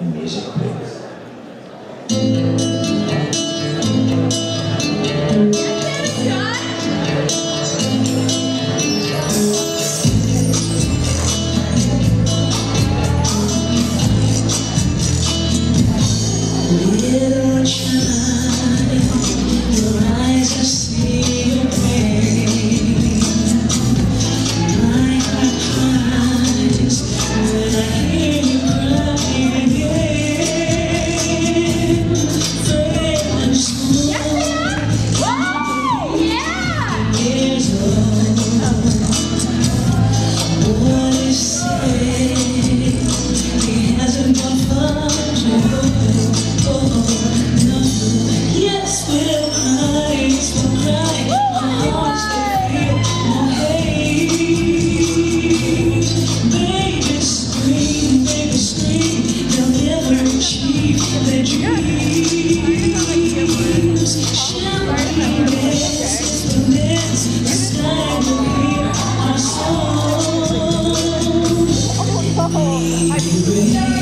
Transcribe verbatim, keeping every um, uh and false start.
and music, please. Little child, your eyes are see your pain. My heart cries when I hear you crying again. Friend and school, years old. What is said, he hasn't got far to go. Yes, we'll cry, yes, we'll cry. My heart's will feel no hate. Baby, scream, baby, scream. They'll never achieve their dreams. Champagne dances, will dance. The sky will hear our song. Baby,